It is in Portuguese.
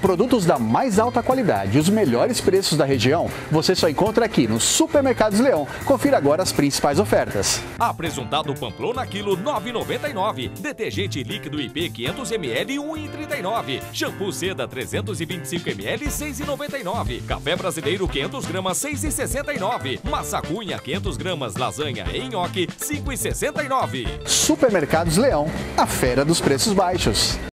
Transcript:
Produtos da mais alta qualidade e os melhores preços da região, você só encontra aqui no Supermercados Leão. Confira agora as principais ofertas. Apresentado Pamplona quilo 9,99. Detergente líquido IP 500 ml 1,39. Shampoo Seda 325 ml 6,99. Café brasileiro 500 gramas 6,69. Massa Cunha 500 gramas lasanha e nhoque 5,69. Supermercados Leão, a fera dos preços baixos.